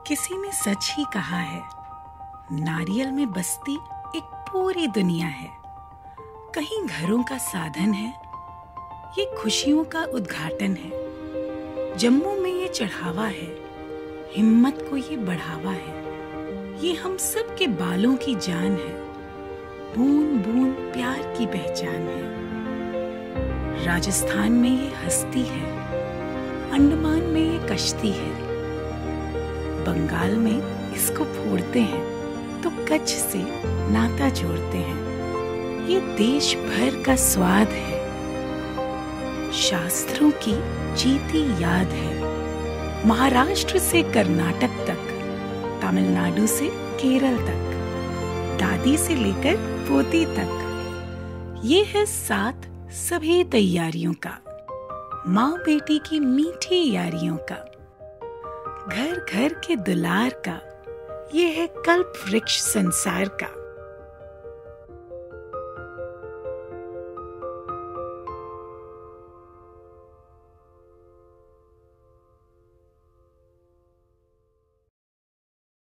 किसी ने सच ही कहा है, नारियल में बसती एक पूरी दुनिया है। कहीं घरों का साधन है, ये खुशियों का उद्घाटन है। जम्मू में ये चढ़ावा है, हिम्मत को ये बढ़ावा है। ये हम सब के बालों की जान है, बूंद बूंद प्यार की पहचान है। राजस्थान में ये हस्ती है, अंडमान में ये कश्ती है। बंगाल में इसको फोड़ते हैं तो कच्छ से नाता जोड़ते हैं। ये देश भर का स्वाद है, शास्त्रों की जीती याद है। महाराष्ट्र से कर्नाटक तक, तमिलनाडु से केरल तक, दादी से लेकर पोती तक। ये है साथ सभी तैयारियों का, माँ बेटी की मीठी यारियों का, घर घर के दुलार का। ये है कल्प वृक्ष संसार का।